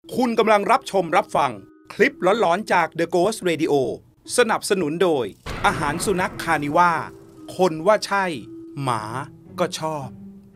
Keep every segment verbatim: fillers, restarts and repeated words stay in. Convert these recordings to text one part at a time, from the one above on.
คุณกำลังรับชมรับฟังคลิปหลอนๆจาก The Ghost Radio สนับสนุนโดยอาหารสุนัขคานิว่าคนว่าใช่หมาก็ชอบ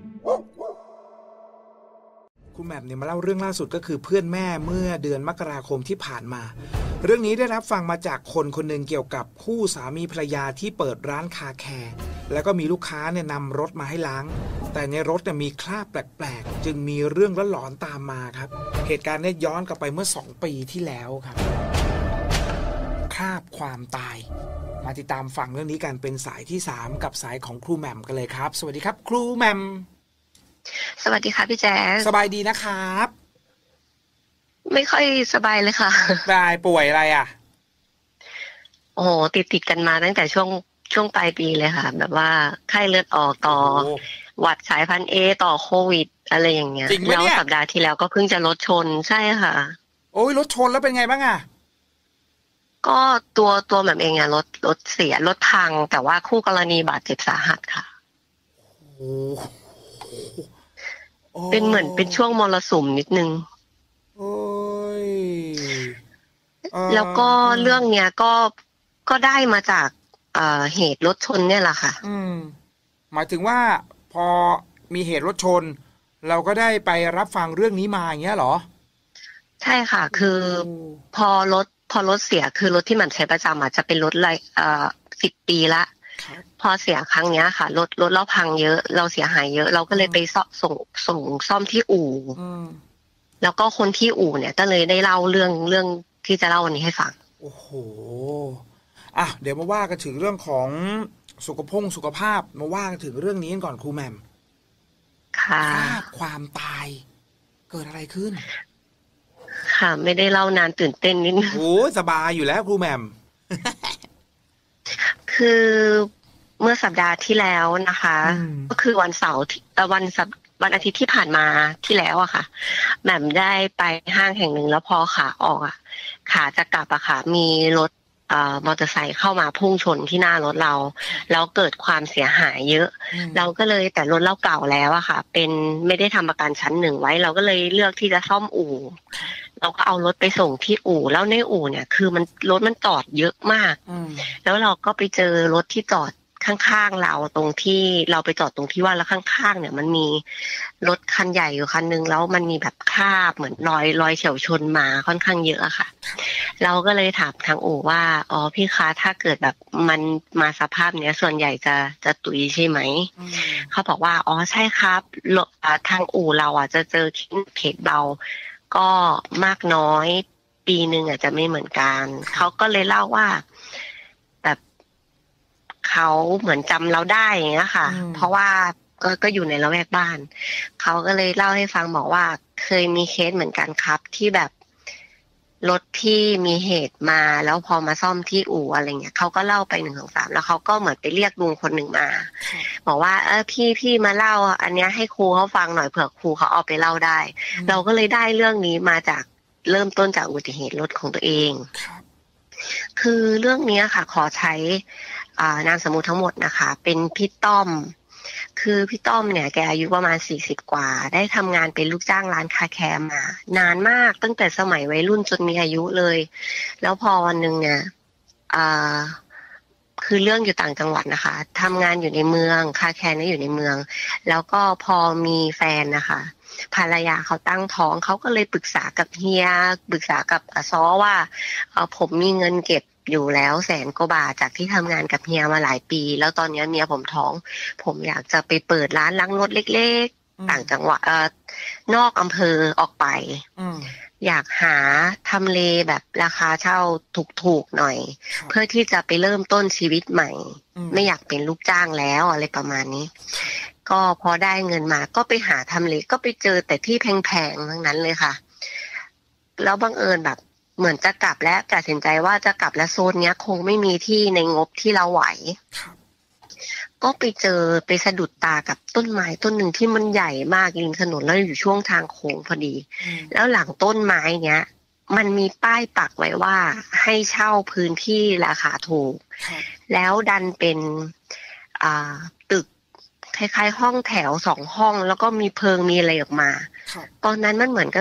คุณแหม่มเนี่ยมาเล่าเรื่องล่าสุดก็คือเพื่อนแม่เมื่อเดือนมกราคมที่ผ่านมาเรื่องนี้ได้รับฟังมาจากคนคนหนึ่งเกี่ยวกับคู่สามีภรรยาที่เปิดร้านคาแคร์แล้วก็มีลูกค้าเนี่ยนำรถมาให้ล้างแต่ในรถเนี่ยมีคราบแปลกๆจึงมีเรื่องหลอนๆตามมาครับเหตุการณ์เนี่ยย้อนกลับไปเมื่อสองปีที่แล้วครับคราบความตายมาติดตามฟังเรื่องนี้กันเป็นสายที่สามกับสายของครูแหม่มกันเลยครับสวัสดีครับครูแหม่มสวัสดีค่ะพี่แจ๊คสบายดีนะครับไม่ค่อยสบายเลยค่ะตายป่วยอะไรอ่ะโอ้โหติดติดกันมาตั้งแต่ช่วงช่วงปลายปีเลยค่ะแบบว่าไข้เลือดออกต่อหวัดสายพันธุ์เอต่อโควิดอะไรอย่างเงี้ยแล้วสัปดาห์ที่แล้วก็เพิ่งจะรถชนใช่ค่ะโอ้ยรถชนแล้วเป็นไงบ้างอ่ะก็ตัวตัวแบบเองอะรถรถเสียรถพังแต่ว่าคู่กรณีบาดเจ็บสาหัสค่ะโอ้เป็นเหมือนเป็นช่วงมรสุมนิดนึงโอ้ยแล้วก็เรื่องเนี้ยก็ก็ได้มาจากเอ่อเหตุรถชนเนี่ยแหละค่ะอืมหมายถึงว่าพอมีเหตุรถชนเราก็ได้ไปรับฟังเรื่องนี้มาอย่างเงี้ยเหรอใช่ค่ะคือพอรถพอรถเสียคือรถที่มันใช้ประจำอาจจะเป็นรถอะไรเอ่อสิบปีละพอเสียครั้งเนี้ยค่ะรถรถเราพังเยอะเราเสียหายเยอะเราก็เลยไปส่งส่งส่งซ่อมที่อู่แล้วก็คนที่อู่เนี่ยก็เลยได้เล่าเรื่องเรื่องที่จะเล่าวันนี้ให้ฟังโอ้โหอ่ะเดี๋ยวมาว่ากันถึงเรื่องของสุขภงสุขภาพมาว่ากันถึงเรื่องนี้กันก่อนครูแหม่มค่ะความตายเกิดอะไรขึ้นค่ะไม่ได้เล่านานตื่นเต้นนิดนึงโอ้สบายอยู่แล้วครูแหม่มคือเมื่อสัปดาห์ที่แล้วนะคะก็คือวันเสาร์วันสัปวันอาทิตย์ที่ผ่านมาที่แล้วอะค่ะแหม่มได้ไปห้างแห่งหนึ่งแล้วพอขาออกอะขาจะกลับอะค่ะมีรถเอ่อมอเตอร์ไซค์เข้ามาพุ่งชนที่หน้ารถเราแล้วเกิดความเสียหายเยอะเราก็เลยแต่รถเราเก่าแล้วอะค่ะเป็นไม่ได้ทำประกันชั้นหนึ่งไว้เราก็เลยเลือกที่จะซ่อมอู่เราก็เอารถไปส่งที่อู่แล้วในอู่เนี่ยคือมันรถมันจอดเยอะมากแล้วเราก็ไปเจอรถที่จอดข้างๆเราตรงที่เราไปจอดตรงที่ว่าแล้วข้างๆเนี่ยมันมีรถคันใหญ่อยู่คันนึงแล้วมันมีแบบคราบเหมือนรอยรอยเฉี่ยวชนมาค่อนข้างเยอะอะค่ะเราก็เลยถามทางอู่ว่าอ๋อพี่คะถ้าเกิดแบบมันมาสภาพเนี้ยส่วนใหญ่จะจะตุยใช่ไหมเขาบอกว่าอ๋อใช่ครับทางอู่เราอ่ะจะเจอเคสเบาก็มากน้อยปีนึงอาจจะไม่เหมือนกันเขาก็เลยเล่าว่าแบบเขาเหมือนจำเราได้อย่างเงี้ยค่ะเพราะว่าก็ก็อยู่ในละแวกบ้านเขาก็เลยเล่าให้ฟังบอกว่าเคยมีเคสเหมือนกันครับที่แบบรถที่มีเหตุมาแล้วพอมาซ่อมที่อู่อะไรเงี้ยเขาก็เล่าไปหนึ่งสองสามแล้วเขาก็เหมือนไปเรียกลุงคนหนึ่งมาบอกว่าเออพี่พี่มาเล่าอันเนี้ยให้ครูเขาฟังหน่อยเผื่อครูเขาเอาไปเล่าได้เราก็เลยได้เรื่องนี้มาจากเริ่มต้นจากอุบัติเหตุรถของตัวเองคือเรื่องนี้ค่ะขอใช้นามสมมุติทั้งหมดนะคะเป็นพี่ต้อมคือพี่ต้อมเนี่ยแกอายุประมาณสี่สิบกว่าได้ทำงานเป็นลูกจ้างร้านคาแคร์มานานมากตั้งแต่สมัยวัยรุ่นจนมีอายุเลยแล้วพอวันนึงเนี่ยคือเรื่องอยู่ต่างจังหวัดนะคะทำงานอยู่ในเมืองคาแคร์เนี่ยอยู่ในเมืองแล้วก็พอมีแฟนนะคะภรรยาเขาตั้งท้องเขาก็เลยปรึกษากับเฮียปรึกษากับอาซ้อว่าเออผมมีเงินเก็บอยู่แล้วแสนกว่าบาทจากที่ทำงานกับเฮียมาหลายปีแล้วตอนนี้เมียผมท้องผมอยากจะไปเปิดร้านล้างรถเล็กๆต่างจังหวัดเอ่อนอกอำเภอออกไปอยากหาทำเลแบบราคาเช่าถูกๆหน่อยเพื่อที่จะไปเริ่มต้นชีวิตใหม่ไม่อยากเป็นลูกจ้างแล้วอะไรประมาณนี้ก็พอได้เงินมาก็ไปหาทำเลก็ไปเจอแต่ที่แพงๆทั้งนั้นเลยค่ะแล้วบังเอิญแบบเหมือนจะกลับและตัดสินใจว่าจะกลับและโซนเนี้ยคงไม่มีที่ในงบที่เราไหวก็ไปเจอไปสะดุดตากับต้นไม้ต้นหนึ่งที่มันใหญ่มากริมถนนแล้วอยู่ช่วงทางโค้งพอดีแล้วหลังต้นไม้เนี้ยมันมีป้ายปักไว้ว่าให้เช่าพื้นที่ราคาถูกแล้วดันเป็นอ่าตึกคล้ายๆห้องแถวสองห้องแล้วก็มีเพิงมีอะไรออกมาตอนนั้นมันเหมือนกับแบบ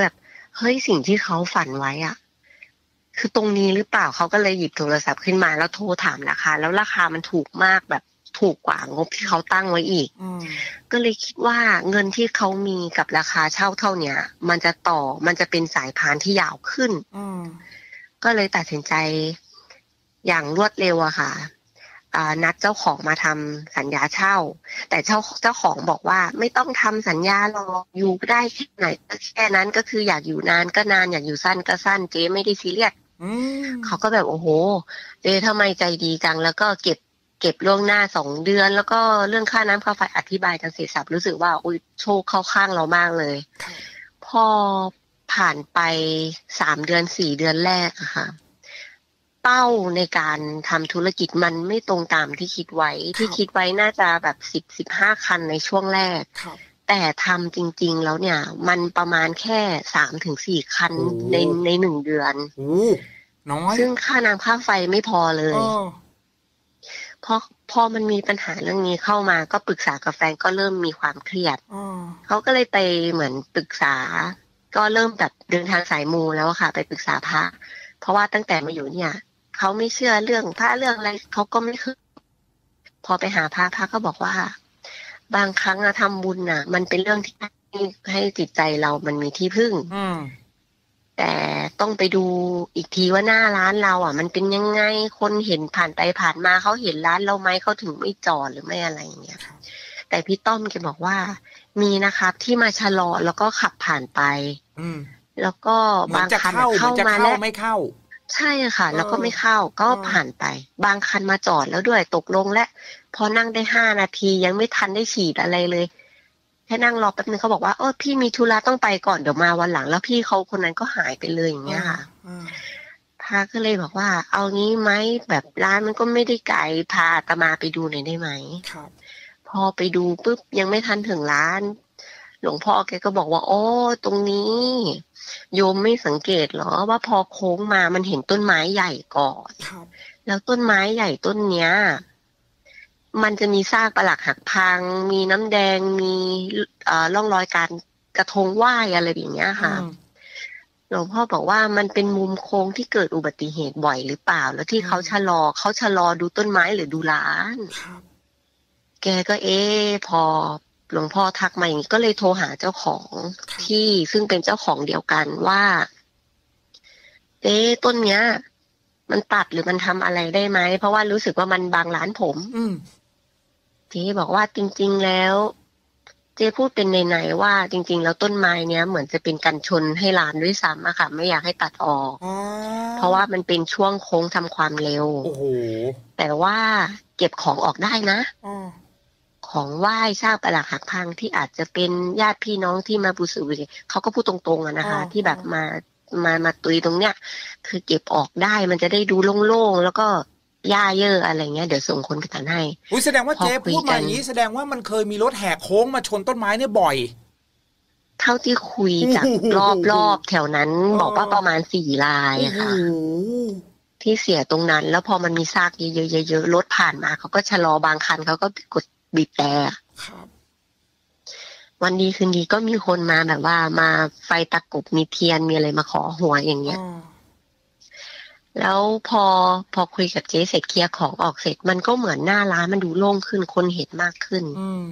เฮ้ยสิ่งที่เขาฝันไว้อ่ะคือตรงนี้หรือเปล่าเขาก็เลยหยิบโทรศัพท์ขึ้นมาแล้วโทรถามราคาแล้วราคามันถูกมากแบบถูกกว่างบที่เขาตั้งไว้อีกก็เลยคิดว่าเงินที่เขามีกับราคาเช่าเท่าเนี้ยมันจะต่อมันจะเป็นสายพานที่ยาวขึ้นก็เลยตัดสินใจอย่างรวดเร็วอะค่ะนัดเจ้าของมาทำสัญญาเช่าแต่เจ้าเจ้าของบอกว่าไม่ต้องทำสัญญาหรอกอยู่ได้แค่ไหนแค่นั้นก็คืออยากอยู่นานก็นานอยากอยู่สั้นก็สั้นเจ๊ไม่ได้ซีเรียสเขาก็แบบโอ้โหเจ๊ทำไมใจดีจังแล้วก็เก็บเก็บล่วงหน้าสองเดือนแล้วก็เรื่องค่าน้ำค่าไฟอธิบายกันเสร็จสับรู้สึกว่าอุ้ยโชคเข้าข้างเรามากเลยพอผ่านไปสามเดือนสี่เดือนแรกอะค่ะเป้าในการทำธุรกิจมันไม่ตรงตามที่คิดไว้ที่คิดไว้น่าจะแบบสิบสิบห้าคันในช่วงแรกแต่ทำจริงๆแล้วเนี่ยมันประมาณแค่สามถึงสี่คันในในหนึ่งเดือนน้อยซึ่งค่าน้ำค่าไฟไม่พอเลยพอพอมันมีปัญหาเรื่องนี้เข้ามาก็ปรึกษากับแฟนก็เริ่มมีความเครียดเขาก็เลยไปเหมือนปรึกษาก็เริ่มแบบเดินทางสายมูแล้วค่ะไปปรึกษาพระเพราะว่าตั้งแต่มาอยู่เนี่ยเขาไม่เชื่อเรื่องพระเรื่องอะไรเขาก็ไม่คือพอไปหาพระพระก็บอกว่าบางครั้งอะทำบุญน่ะมันเป็นเรื่องที่ให้ให้จิตใจเรามันมีที่พึ่งแต่ต้องไปดูอีกทีว่าหน้าร้านเราอ่ะมันเป็นยังไงคนเห็นผ่านไปผ่านมาเขาเห็นร้านเราไหมเขาถึงไม่จอดหรือไม่อะไรอย่างเงี้ยแต่พี่ต้อมแกบอกว่ามีนะครับที่มาชะลอแล้วก็ขับผ่านไปแล้วก็บางคันเข้ามาแล้วไม่เข้าใช่ค่ะแล้วก็ไม่เข้าก็ผ่านไปบางคันมาจอดแล้วด้วยตกลงและพอนั่งได้ห้านาทียังไม่ทันได้ฉีดอะไรเลยแค่นั่งรอแป๊บนึงเขาบอกว่าเออพี่มีธุระต้องไปก่อนเดี๋ยวมาวันหลังแล้วพี่เขาคนนั้นก็หายไปเลยอย่างเงี้ยค่ะพาก็เลยบอกว่าเอางี้ไหมแบบร้านมันก็ไม่ได้ไกลพาอาตมาไปดูหน่อยได้ไหมครับพอไปดูปุ๊บยังไม่ทันถึงร้านหลวงพ่อแกก็บอกว่าโอ้ตรงนี้โยมไม่สังเกตหรอว่าพอโค้งมามันเห็นต้นไม้ใหญ่ก่อนแล้วต้นไม้ใหญ่ต้นเนี้ยมันจะมีซากปรักหักพังมีน้ำแดงมีร่องรอยการกระทงไหว้อะไรอย่างเงี้ยค่ะหลวงพ่อบอกว่ามันเป็นมุมโค้งที่เกิดอุบัติเหตุบ่อยหรือเปล่าแล้วที่เขาชะลอเขาชะลอดูต้นไม้หรือดูร้านแกก็เอ๊ะพอหลวงพ่อทักมาอย่างนี้ก็เลยโทรหาเจ้าของที่ซึ่งเป็นเจ้าของเดียวกันว่าเอ๊ะต้นเนี้ยมันตัดหรือมันทำอะไรได้ไหมเพราะว่ารู้สึกว่ามันบังร้านผมเจ๊บอกว่าจริงๆแล้วเจ๊พูดเป็นในๆว่าจริงๆแล้วต้นไม้เนี้ยเหมือนจะเป็นกันชนให้ร้านด้วยซ้ำอะค่ะไม่อยากให้ตัดออกเพราะว่ามันเป็นช่วงโค้งทำความเร็วโอ้โหแต่ว่าเก็บของออกได้นะของไหว้ซากปรักหักพังที่อาจจะเป็นญาติพี่น้องที่มาบูชาเขาก็พูดตรงๆอะนะคะที่แบบมามามาตุยตรงเนี้ยคือเก็บออกได้มันจะได้ดูโล่งๆแล้วก็หญ้าเยอะอะไรเงี้ยเดี๋ยวส่งคนไปตัดให้อุ้ยแสดงว่าเจ๊พูดมาอย่างนี้แสดงว่ามันเคยมีรถแหกโค้งมาชนต้นไม้เนี่ยบ่อยเท่าที่คุยจากรอบๆแถวนั้นบอกว่าประมาณสี่รายค่ะที่เสียตรงนั้นแล้วพอมันมีซากเยอะๆๆรถผ่านมาเขาก็ชะลอบางคันเขาก็กดบีบแต่วันดีคืนดีก็มีคนมาแบบว่ามาไฟตะกบมีเทียนมีอะไรมาขอหวยอย่างเงี้ยแล้วพอพอคุยกับเจ๊เสร็จเคลียร์ของออกเสร็จมันก็เหมือนหน้าร้านมันดูโล่งขึ้นคนเห็นมากขึ้น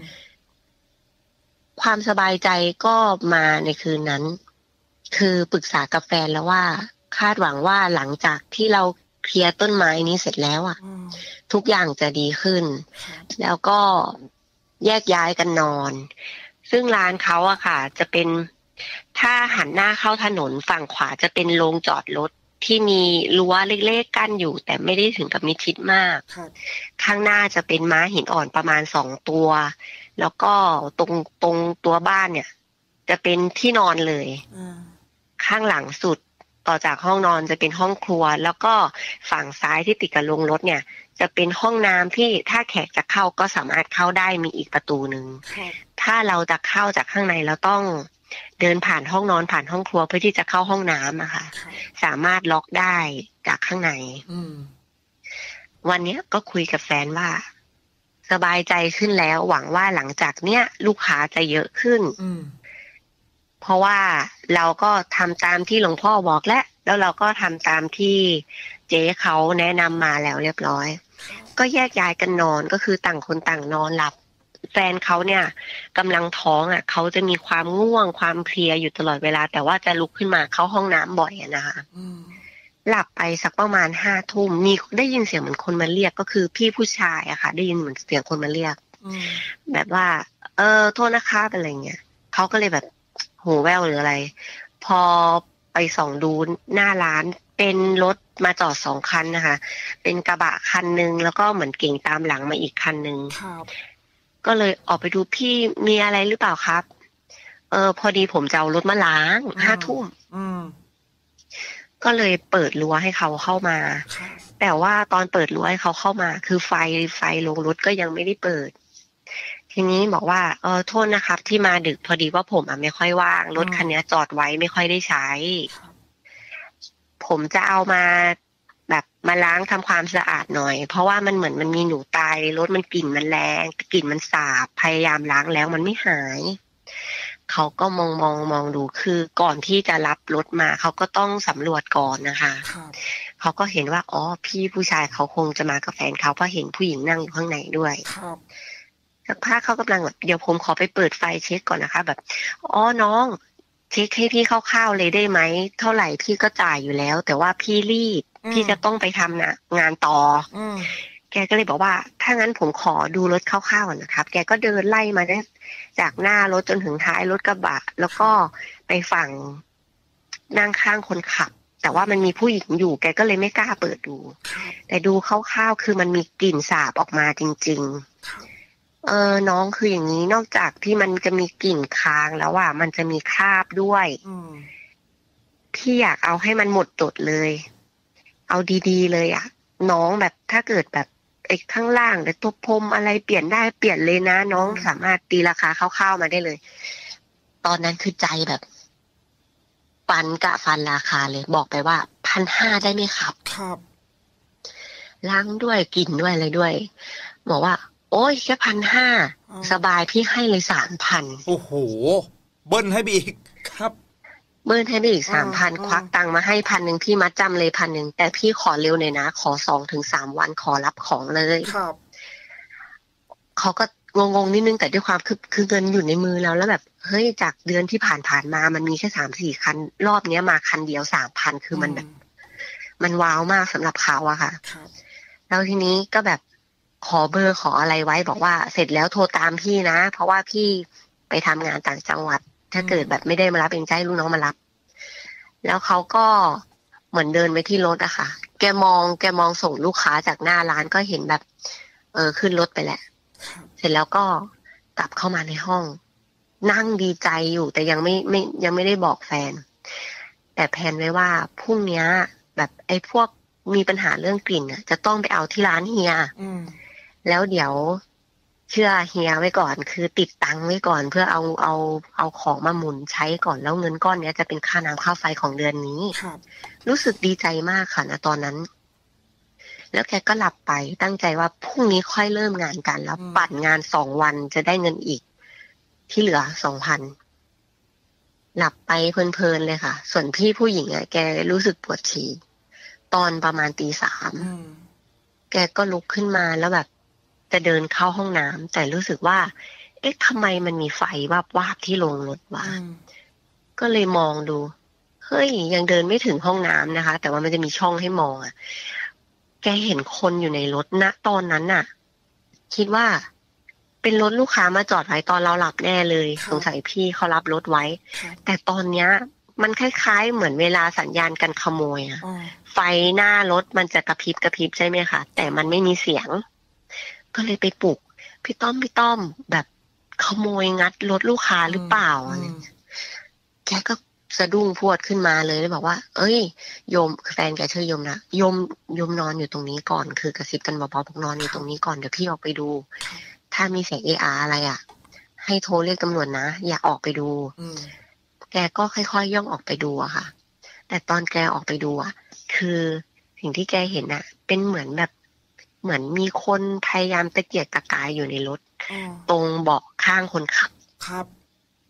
ความสบายใจก็มาในคืนนั้นคือปรึกษากับแฟนแล้วว่าคาดหวังว่าหลังจากที่เราเคลียร์ต้นไม้นี้เสร็จแล้วอ่ะทุกอย่างจะดีขึ้นแล้วก็แยกย้ายกันนอนซึ่งร้านเขาอะค่ะจะเป็นถ้าหันหน้าเข้าถนนฝั่งขวาจะเป็นโรงจอดรถที่มีรั้วเล็กๆกั้นอยู่แต่ไม่ได้ถึงกับมิดชิดมากข้างหน้าจะเป็นม้าหินอ่อนประมาณสองตัวแล้วก็ตรงตรงตัวบ้านเนี่ยจะเป็นที่นอนเลยข้างหลังสุดต่อจากห้องนอนจะเป็นห้องครัวแล้วก็ฝั่งซ้ายที่ติดกับโรงรถเนี่ยจะเป็นห้องน้ำที่ถ้าแขกจะเข้าก็สามารถเข้าได้มีอีกประตูหนึ่งถ้าเราจะเข้าจากข้างในเราต้องเดินผ่านห้องนอนผ่านห้องครัวเพื่อที่จะเข้าห้องน้ำอะค่ะสามารถล็อกได้จากข้างในวันนี้ก็คุยกับแฟนว่าสบายใจขึ้นแล้วหวังว่าหลังจากเนี้ยลูกค้าจะเยอะขึ้นเพราะว่าเราก็ทำตามที่หลวงพ่อบอกแล้วแล้วเราก็ทำตามที่เจ๊เขาแนะนำมาแล้วเรียบร้อยก็แยกย้ายกันนอนก็คือต่างคนต่างนอนหลับแฟนเขาเนี่ยกำลังท้องอ่ะเขาจะมีความง่วงความเพลียอยู่ตลอดเวลาแต่ว่าจะลุกขึ้นมาเข้าห้องน้ำบ่อยอะนะคะหลับไปสักประมาณห้าทุ่มมีได้ยินเสียงเหมือนคนมาเรียกก็คือพี่ผู้ชายอะค่ะได้ยินเหมือนเสียงคนมาเรียกแบบว่าเออโทษนะคะอะไรเงี้ยเขาก็เลยแบบหูแว่วหรืออะไรพอไปส่องดูหน้าร้านเป็นรถมาจอดสองคันนะคะเป็นกระบะคันนึงแล้วก็เหมือนเก่งตามหลังมาอีกคันนึงก็เลยออกไปดูพี่มีอะไรหรือเปล่าครับเออพอดีผมจะเอารถมาล้างห้าทุ่มก็เลยเปิดรั้วให้เขาเข้ามาแต่ว่าตอนเปิดรั้วให้เขาเข้ามาคือไฟไฟลงรถก็ยังไม่ได้เปิดทีนี้บอกว่าเออโทษนะครับที่มาดึกพอดีว่าผมอ่ะไม่ค่อยว่างรถคันนี้จอดไว้ไม่ค่อยได้ใช้ผมจะเอามาแบบมาล้างทำความสะอาดหน่อยเพราะว่ามันเหมือนมันมีหนูตายรถมันกลิ่นมันแรงกลิ่นมันสาบพยายามล้างแล้วมันไม่หายเขาก็มองมองมองดูคือก่อนที่จะรับรถมาเขาก็ต้องสำรวจก่อนนะคะเขาก็เห็นว่าอ๋อพี่ผู้ชายเขาคงจะมากับแฟนเขาเพราะเห็นผู้หญิงนั่งอยู่ข้างในด้วยสักพักเขากำลังแบบเดี๋ยวผมขอไปเปิดไฟเช็คก่อนนะคะแบบอ๋อน้องเช็คให้พี่คร่าวๆเลยได้ไหมเท่าไหร่พี่ก็จ่ายอยู่แล้วแต่ว่าพี่รีบพี่จะต้องไปทำนะงานต่อแกก็เลยบอกว่าถ้างั้นผมขอดูรถคร่าวๆก่อนนะครับแกก็เดินไล่มาได้จากหน้ารถจนถึงท้ายรถกระบะแล้วก็ไปฝั่งนั่งข้างคนขับแต่ว่ามันมีผู้หญิงอยู่แกก็เลยไม่กล้าเปิดดูแต่ดูคร่าวๆคือมันมีกลิ่นสาบออกมาจริงๆเออน้องคืออย่างนี้นอกจากที่มันจะมีกลิ่นค้างแล้วอ่ะมันจะมีคราบด้วยพี่อยากเอาให้มันหมดจดเลยเอาดีๆเลยอ่ะน้องแบบถ้าเกิดแบบไอ้ข้างล่างแต่ตัวพรมอะไรเปลี่ยนได้เปลี่ยนเลยนะน้องสามารถตีราคาคร่าวๆมาได้เลยตอนนั้นคือใจแบบฟันกะฟันราคาเลยบอกไปว่าพันห้าได้ไหมครับครับล้างด้วยกลิ่นด้วยอะไรด้วยบอกว่าโอ้ยแค่พันห้าสบายพี่ให้เลยสามพันโอ้โหเบิ้ลให้ไปอีกครับเบิ้ลให้ไปอีกสามพันควักตังค์มาให้พันหนึ่งพี่มัดจำเลยพันหนึ่งแต่พี่ขอเร็วหน่อยนะขอสองถึงสามวันขอรับของเลยครับเขาก็งงๆนิดนึงแต่ด้วยความคือคือเงินอยู่ในมือแล้วแล้วแบบเฮ้ยจากเดือนที่ผ่านผ่านมามันมีแค่สามสี่คันรอบนี้มาคันเดียวสามพันคือมันแบบมันว้าวมากสำหรับเขาอะค่ะแล้วทีนี้ก็แบบขอเบอร์ขออะไรไว้บอกว่าเสร็จแล้วโทรตามพี่นะเพราะว่าพี่ไปทำงานต่างจังหวัดถ้าเกิดแบบไม่ได้มารับเองจะให้ลูกน้องมารับแล้วเขาก็เหมือนเดินไปที่รถอะค่ะแกมองแกมองส่งลูกค้าจากหน้าร้านก็เห็นแบบเออขึ้นรถไปแหละเสร็จแล้วก็กลับเข้ามาในห้องนั่งดีใจอยู่แต่ยังไม่ไม่ยังไม่ได้บอกแฟนแต่แพลนไว้ว่าพรุ่งนี้แบบไอ้พวกมีปัญหาเรื่องกลิ่นอ่ะจะต้องไปเอาที่ร้านเฮียแล้วเดี๋ยวเชื่อเฮียไว้ก่อนคือติดตังค์ไว้ก่อนเพื่อเอาเอาเอาของมาหมุนใช้ก่อนแล้วเงินก้อนนี้จะเป็นค่าน้ำค่าไฟของเดือนนี้รู้สึกดีใจมากค่ะนะตอนนั้นแล้วแกก็หลับไปตั้งใจว่าพรุ่งนี้ค่อยเริ่มงานกันแล้วปั่นงานสองวันจะได้เงินอีกที่เหลือสองพันหลับไปเพลินๆเลยค่ะส่วนพี่ผู้หญิงอ่ะแกรู้สึกปวดฉี่ตอนประมาณตีสามแกก็ลุกขึ้นมาแล้วแบบจะเดินเข้าห้องน้ำแต่รู้สึกว่าเอ๊ะทำไมมันมีไฟวับวาบที่ลงรถวะก็เลยมองดูเฮ้ยยังเดินไม่ถึงห้องน้ำนะคะแต่ว่ามันจะมีช่องให้มองอ่ะแกเห็นคนอยู่ในรถณตอนนั้นน่ะคิดว่าเป็นรถลูกค้ามาจอดไว้ตอนเราหลับแน่เลยสงสัยพี่เขารับรถไว้แต่ตอนเนี้ยมันคล้ายๆเหมือนเวลาสัญญาณกันขโมยอะไฟหน้ารถมันจะกระพริบกระพริบใช่ไหมคะแต่มันไม่มีเสียงก็เลยไปปลุกพี่ต้อมพี่ต้อมแบบขโมยงัดรถลูกค้าหรือเปล่าอะไรแกก็สะดุ้งพวดขึ้นมาเลยแล้วบอกว่าเอ้ยโยมแฟนแกชื่อโยมนะโยมโยมนอนอยู่ตรงนี้ก่อนคือกระซิบกันเบาๆบอกนอนอยู่ตรงนี้ก่อนเดี๋ยวพี่ออกไปดูถ้ามีเสียงเออาอะไรอ่ะให้โทรเรียกตำรวจนะอย่าออกไปดูแกก็ค่อยๆย่องออกไปดูอะค่ะแต่ตอนแกออกไปดูอะคือสิ่งที่แกเห็นอะเป็นเหมือนแบบเหมือนมีคนพยายามตะเกียกตะกายอยู่ในรถตรงเบาะข้างคนขับครับ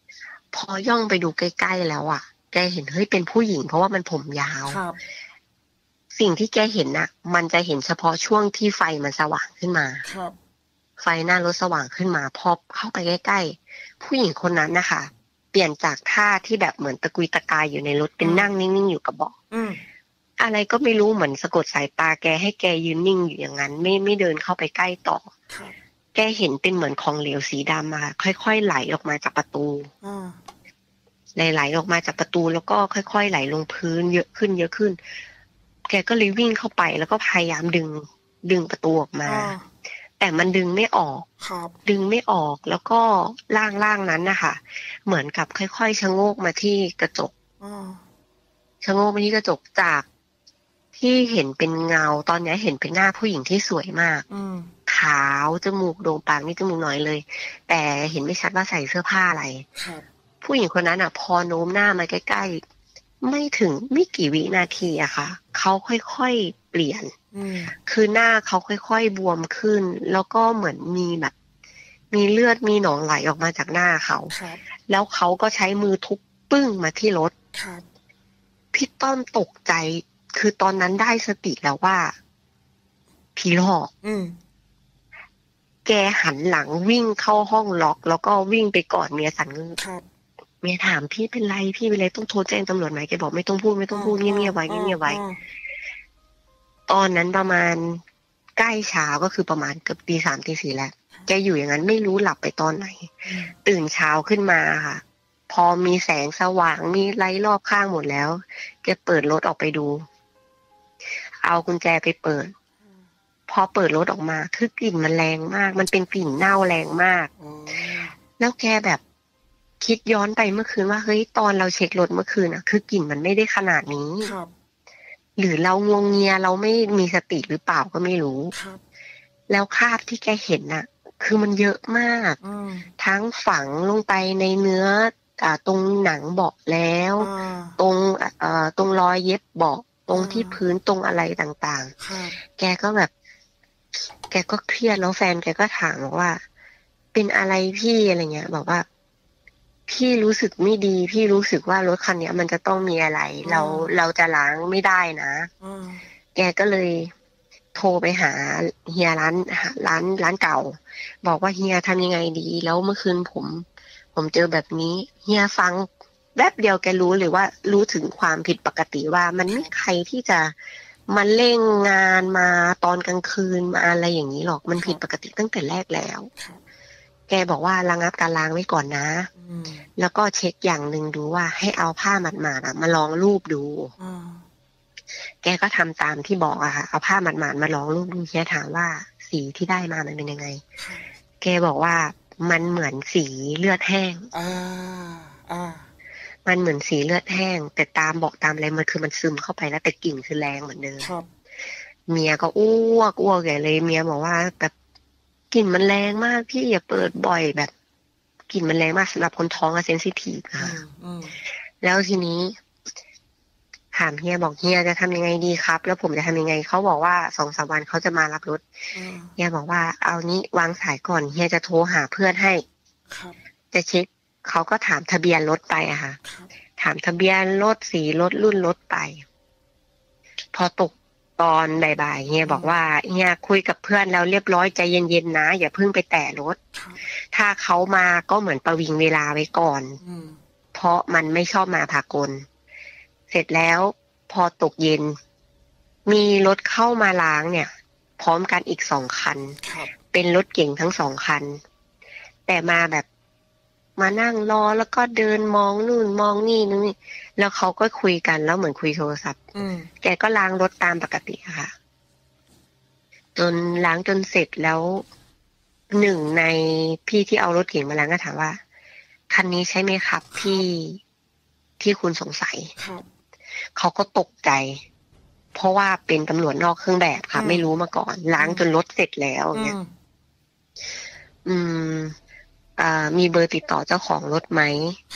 พอย่องไปดูใกล้ๆแล้วอ่ะแกเห็นเฮ้ยเป็นผู้หญิงเพราะว่ามันผมยาวครับสิ่งที่แกเห็นน่ะมันจะเห็นเฉพาะช่วงที่ไฟมันสว่างขึ้นมาครับไฟหน้ารถสว่างขึ้นมาพอเข้าไปใกล้ๆผู้หญิงคนนั้นนะคะเปลี่ยนจากท่าที่แบบเหมือนตะกุยตะกายอยู่ในรถเป็นนั่งนิ่งๆอยู่กับเบาะอะไรก็ไม่รู้เหมือนสะกดสายตาแกให้แกยืนนิ่งอยู่อย่างนั้นไม่ไม่เดินเข้าไปใกล้ต่อแกเห็นเป็นเหมือนของเหลวสีดำมาค่อยๆไหลออกมาจากประตูไหลๆออกมาจากประตูแล้วก็ค่อยๆไหลลงพื้นเยอะขึ้นเยอะขึ้นแกก็เลยวิ่งเข้าไปแล้วก็พยายามดึงดึงประตูออกมาแต่มันดึงไม่ออกดึงไม่ออกแล้วก็ร่างร่างนั้นนะคะเหมือนกับค่อยๆชะโงกมาที่กระจกชะโงกมาที่กระจกจากที่เห็นเป็นเงาตอนนี้เห็นเป็นหน้าผู้หญิงที่สวยมากขาวจมูกโด่งปากนี่จมูกน้อยเลยแต่เห็นไม่ชัดว่าใส่เสื้อผ้าอะไรผู้หญิงคนนั้นอ่ะพอโน้มหน้ามาใกล้ๆไม่ถึงไม่กี่วินาทีอะค่ะเขาค่อยๆเปลี่ยนคือหน้าเขาค่อยๆบวมขึ้นแล้วก็เหมือนมีแบบมีเลือดมีหนองไหลออกมาจากหน้าเขาแล้วเขาก็ใช้มือทุบปึ้งมาที่รถพี่ต้อมตกใจคือตอนนั้นได้สติแล้วว่าผีหลอกแกหันหลังวิ่งเข้าห้องล็อกแล้วก็วิ่งไปกอดเมียสันเงือเมียถามพี่เป็นไรพี่เป็นไรต้องโทรแจ้งตำรวจไหมแกบอกไม่ต้องพูดไม่ต้องพูดเงียบๆไว้เงียบๆไว้ตอนนั้นประมาณใกล้เช้าก็คือประมาณเกือบตีสามตีสี่แล้วแกอยู่อย่างนั้นไม่รู้หลับไปตอนไหนตื่นเช้าขึ้นมาค่ะพอมีแสงสว่างมีไลท์รอบข้างหมดแล้วแกเปิดรถออกไปดูเอากุญแจไปเปิดพอเปิดรถออกมาคือกลิ่นมันแรงมากมันเป็นกลิ่นเน่าแรงมากแล้วแกแบบคิดย้อนไปเมื่อคืนว่าเฮ้ยตอนเราเช็ครถเมื่อคืนอ่ะคือกลิ่นมันไม่ได้ขนาดนี้หรือเรางวงเงียเราไม่มีสติหรือเปล่าก็ไม่รู้แล้วคราบที่แกเห็นน่ะคือมันเยอะมากทั้งฝังลงไปในเนื้ออ่าตรงหนังเบาะแล้วตรงเอ่อตรงรอยเย็บเบาะตรงที่พื้นตรงอะไรต่างๆแกก็แบบแกก็เครียดแล้วแฟนแกก็ถามบอกว่าเป็นอะไรพี่อะไรเงี้ยบอกว่าพี่รู้สึกไม่ดีพี่รู้สึกว่ารถคันนี้มันจะต้องมีอะไรเราเราจะล้างไม่ได้นะแกก็เลยโทรไปหาเฮียร้านร้านร้านเก่าบอกว่าเฮียทำยังไงดีแล้วเมื่อคืนผมผมเจอแบบนี้เฮียฟังแวบเดียวแกรู้เลยว่ารู้ถึงความผิดปกติว่ามันไม่ใครที่จะมาเร่งงานมาตอนกลางคืนมาอะไรอย่างนี้หรอกมันผิดปกติตั้งแต่แรกแล้วแกบอกว่าระงับการล้างไว้ก่อนนะแล้วก็เช็คอย่างหนึ่งดูว่าให้เอาผ้าหมาดๆมาลองรูปดูแกก็ทำตามที่บอกอะค่ะเอาผ้าหมาดๆมาลองรูปดูแกถามว่าสีที่ได้มามันเป็นยังไงแกบอกว่ามันเหมือนสีเลือดแห้งอ่าอ่ามันเหมือนสีเลือดแห้งแต่ตามบอกตามอะไรมันคือมันซึมเข้าไปแล้วแต่กลิ่นคือแรงเหมือนเดิมเมียก็อ้วกอ้วกใหญ่เลยเมียบอกว่าแบบกลิ่นมันแรงมากพี่อย่าเปิดบ่อยแบบกลิ่นมันแรงมากสำหรับคนท้องอะเซนซิทีฟค่ะแล้วทีนี้ถามเฮียบอกเฮียจะทำยังไงดีครับแล้วผมจะทำยังไงเขาบอกว่าสองสามวันเขาจะมารับรถเฮียบอกว่าเอานี้วางสายก่อนเฮียจะโทรหาเพื่อนให้จะเช็คเขาก็ถามทะเบียนรถไปอะค่ะถามทะเบียนรถสีรถรุ่นรถไปพอตกตอนบ่ายๆเฮียบอกว่าเฮียคุยกับเพื่อนแล้วเรียบร้อยใจเย็นๆนะอย่าเพิ่งไปแตะรถถ้าเขามาก็เหมือนประวิงเวลาไว้ก่อนเพราะมันไม่ชอบมาพากลเสร็จแล้วพอตกเย็นมีรถเข้ามาล้างเนี่ยพร้อมกันอีกสองคันเป็นรถเก่งทั้งสองคันแต่มาแบบมานั่งรอแล้วก็เดินมองนู่นมองนี่นู่นนี่แล้วเขาก็คุยกันแล้วเหมือนคุยโทรศัพท์แกก็ล้างรถตามปกติค่ะจนล้างจนเสร็จแล้วหนึ่งในพี่ที่เอารถเก๋งมาล้างก็ถามว่าคันนี้ใช่ไหมครับพี่ที่คุณสงสัยเขาก็ตกใจเพราะว่าเป็นตำรวจนอกเครื่องแบบค่ะไม่รู้มาก่อนล้างจนรถเสร็จแล้วเนี่ยอืมอ่ามีเบอร์ติดต่อเจ้าของรถไหม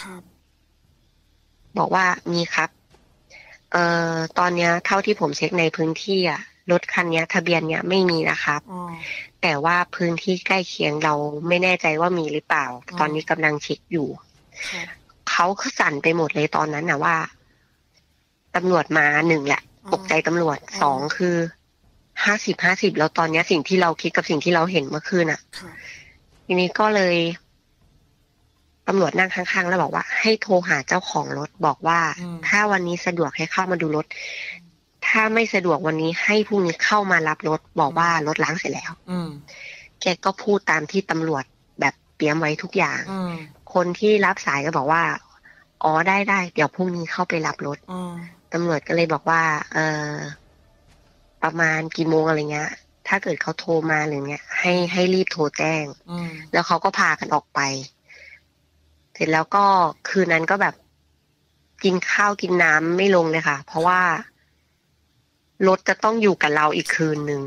บอกว่ามีครับเอ่อตอนเนี้ยเท่าที่ผมเช็คในพื้นที่อ่ะรถคันนี้ทะเบียนเนี้ยไม่มีนะครับแต่ว่าพื้นที่ใกล้เคียงเราไม่แน่ใจว่ามีหรือเปล่าตอนนี้กำลังเช็คอยู่เขาคือสั่นไปหมดเลยตอนนั้นนะว่าตำรวจมาหนึ่งแหละตกใจตำรวจสองคือห้าสิบห้าสิบแล้วตอนนี้สิ่งที่เราคิดกับสิ่งที่เราเห็นเมื่อคืนอ่ะทีนี้ก็เลยตำรวจนั่งข้างๆแล้วบอกว่าให้โทรหาเจ้าของรถบอกว่าถ้าวันนี้สะดวกให้เข้ามาดูรถถ้าไม่สะดวกวันนี้ให้พรุ่งนี้เข้ามารับรถบอกว่ารถล้างเสร็จแล้วแกก็พูดตามที่ตำรวจแบบเตรียมไว้ทุกอย่างคนที่รับสายก็บอกว่าอ๋อได้ได้เดี๋ยวพรุ่งนี้เข้าไปรับรถตำรวจก็เลยบอกว่าเออประมาณกี่โมงอะไรเงี้ยถ้าเกิดเขาโทรมาหรือเงี้ยให้ให้รีบโทรแจ้งแล้วเขาก็พากันออกไปเสร็จแล้วก็คืนนั้นก็แบบกินข้าวกินน้ำไม่ลงเลยค่ะเพราะว่ารถจะต้องอยู่กับเราอีกคืนนึง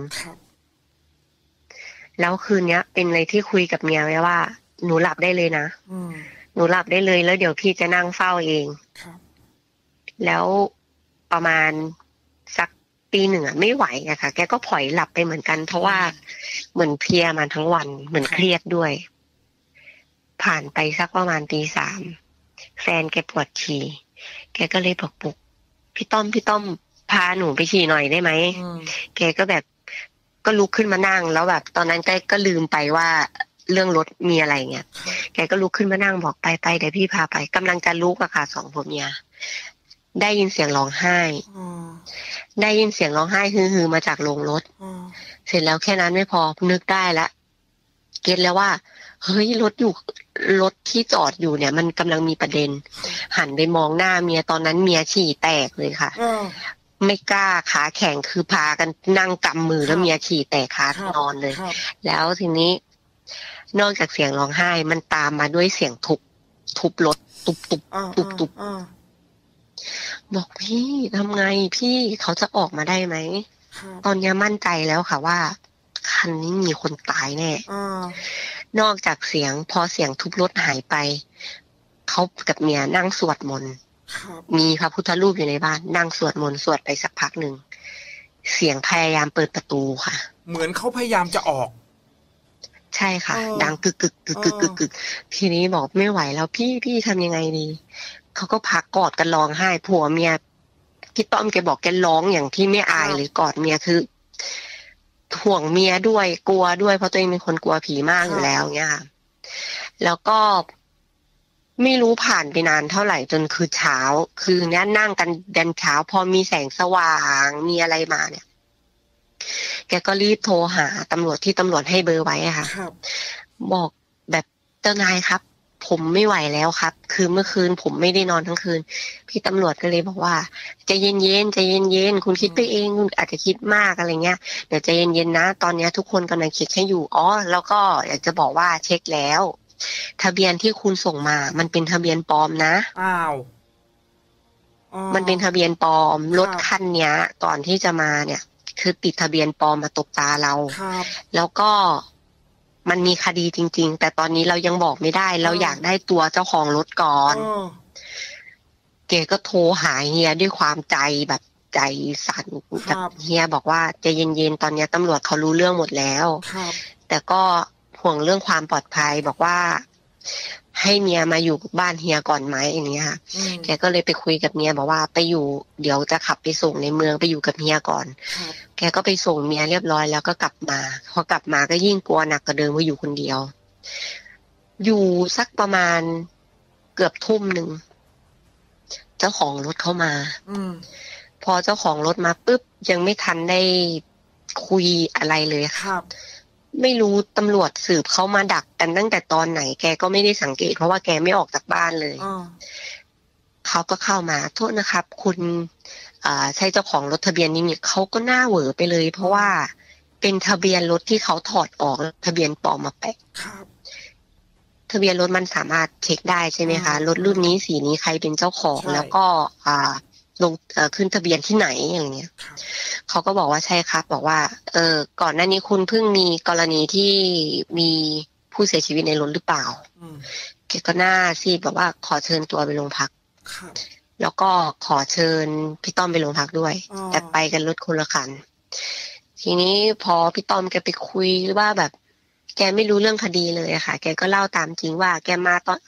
แล้วคืนเนี้ยเป็นอะไรที่คุยกับเมียไว้ว่าหนูหลับได้เลยนะหนูหลับได้เลยแล้วเดี๋ยวพี่จะนั่งเฝ้าเองแล้วประมาณสักตีหนึ่งอ่ะไม่ไหวอะค่ะแกก็ผล่อยหลับไปเหมือนกันเพราะว่าเหมือนเพลียมาทั้งวันเหมือนเครียดด้วยผ่านไปสักประมาณตีสามแฟนแกปวดฉี่แกก็เลยบอกปลุกพี่ต้อมพี่ต้อมพาหนูไปฉี่หน่อยได้ไหมแกก็แบบก็ลุกขึ้นมานั่งแล้วแบบตอนนั้นแกก็ลืมไปว่าเรื่องรถมีอะไรเงี้ยแกก็ลุกขึ้นมานั่งบอกไปไปเดี๋ยวพี่พาไปกำลังจะลุกอะค่ะสองผัวเมียได้ยินเสียงร้องไห้ได้ยินเสียงร้องไห้ฮือๆมาจากโรงรถเสร็จแล้วแค่นั้นไม่พอนึกได้ละเก็ตแล้วว่าเฮ้ยรถอยู่รถที่จอดอยู่เนี่ยมันกำลังมีประเด็นหันไปมองหน้าเมียตอนนั้นเมียฉี่แตกเลยค่ะไม่กล้าขาแข็งคือพากันนั่งกำมือแล้วเมียฉี่แตกขานอนเลยแล้วทีนี้นอกจากเสียงร้องไห้มันตามมาด้วยเสียงทุบทุบรถตุบตุบตุบตุบบอกพี่ทำไงพี่เขาจะออกมาได้ไหมตอนนี้มั่นใจแล้วค่ะว่าคันนี้มีคนตายแน่นอกจากเสียงพอเสียงทุบรถหายไปเขากับเมียนั่งสวดมนต์มีพระพุทธรูปอยู่ในบ้านนั่งสวดมนต์สวดไปสักพักหนึ่งเสียงพยายามเปิดประตูค่ะเหมือนเขาพยายามจะออกใช่ค่ะดังกึกกึกกึกกึกกึกกึกทีนี้บอกไม่ไหวแล้วพี่พี่ทำยังไงดีเขาก็พักกอดกันร้องไห้ผัวเมียพี่ต้อมแกบอกแกร้องอย่างที่ไม่อายเลยกอดเมียคือห่วงเมียด้วยกลัวด้วยเพราะตัวเองเป็นคนกลัวผีมากอยู่แล้วเงี้ยค่ะแล้วก็ไม่รู้ผ่านไปนานเท่าไหร่จนคือเช้าคือเนี้ยนั่งกันดันเช้าพอมีแสงสว่างมีอะไรมาเนี่ยแกก็รีบโทรหาตำรวจที่ตำรวจให้เบอร์ไว้อะค่ะบอกแบบเจ้านายครับผมไม่ไหวแล้วครับคือเมื่อคืนผมไม่ได้นอนทั้งคืนพี่ตำรวจก็เลยบอกว่าใจเย็นๆใจเย็นๆคุณคิดไปเองคุณอาจจะคิดมากอะไรเงี้ยเดี๋ยวใจเย็นๆนะตอนนี้ทุกคนกำลังเช็คให้อยู่อ๋อแล้วก็อยากจะบอกว่าเช็คแล้วทะเบียนที่คุณส่งมามันเป็นทะเบียนปลอมนะอ้าวมันเป็นทะเบียนปลอมรถคันเนี้ยก่อนที่จะมาเนี่ยคือติดทะเบียนปลอมมาตบตาเราแล้วก็มันมีคดีจริงๆแต่ตอนนี้เรายังบอกไม่ได้เราอยากได้ตัวเจ้าของรถก่อนเกก็โทรหาเฮียด้วยความใจแบบใจสั่นแบบเฮียบอกว่าใจเย็นๆตอนนี้ตำรวจเขารู้เรื่องหมดแล้วแต่ก็ห่วงเรื่องความปลอดภัยบอกว่าให้เมียมาอยู่บ้านเฮียก่อนไหมอย่างเงี้ยค่ะแกก็เลยไปคุยกับเมียบอกว่าไปอยู่เดี๋ยวจะขับไปส่งในเมืองไปอยู่กับเฮียก่อนแกก็ไปส่งเมียเรียบร้อยแล้วก็กลับมาพอกลับมาก็ยิ่งกลัวหนักกว่าเดิมว่าอยู่คนเดียวอยู่สักประมาณเกือบทุ่มหนึ่งเจ้าของรถเข้ามาพอเจ้าของรถมาปุ๊บยังไม่ทันได้คุยอะไรเลยครับไม่รู้ตำรวจสืบเข้ามาดักกันตั้งแต่ตอนไหนแกก็ไม่ได้สังเกตเพราะว่าแกไม่ออกจากบ้านเลยเขาก็เข้ามาโทษนะครับคุณอ่าใช่เจ้าของรถทะเบียนนี้เนี่ยเขาก็หน้าเหวอไปเลยเพราะว่าเป็นทะเบียนรถที่เขาถอดออกทะเบียนปลอมมาแปะทะเบียนรถมันสามารถเช็คได้ใช่ไหมคะรถรุ่นนี้สีนี้ใครเป็นเจ้าของแล้วก็อ่าลงเอ่อขึ้นทะเบียนที่ไหนอย่างเงี้ยเขาก็บอกว่าใช่ครับบอกว่าเออก่อนหน้านี้คุณเพิ่งมีกรณีที่มีผู้เสียชีวิตในรถหรือเปล่าแกก็น่าซีดบอกว่าขอเชิญตัวไปโรงพักแล้วก็ขอเชิญพี่ต้อมไปโรงพักด้วยแต่ไปกันรถคนละคันทีนี้พอพี่ต้อมแกไปคุยว่าแบบแกไม่รู้เรื่องคดีเลยค่ะแกก็เล่าตามจริงว่าแกมาตอนอ่า